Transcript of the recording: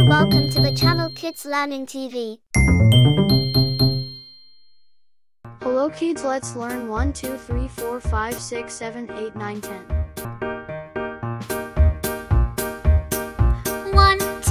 Welcome to the channel Kids Learning TV. Hello kids, let's learn 1, 2, 3, 4, 5, 6, 7, 8, 9, 10. 1,